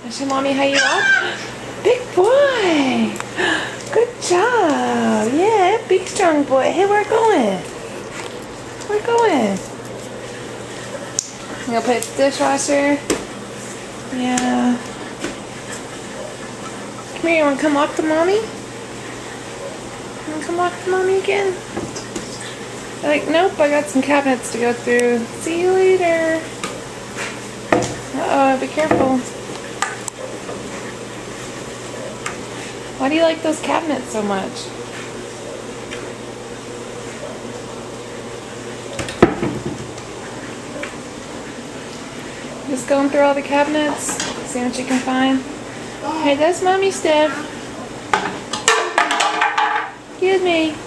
Show mommy how you walk. Big boy. Good job. Yeah, big strong boy. Hey, we're going. We're going. I'm gonna put it in the dishwasher. Yeah. Come here, you wanna come walk to mommy? You wanna come walk to mommy again? You're like, nope, I got some cabinets to go through. See you later. Uh-oh, be careful. Why do you like those cabinets so much? Just going through all the cabinets, see what you can find. Hey, that's Mommy Steph. Excuse me.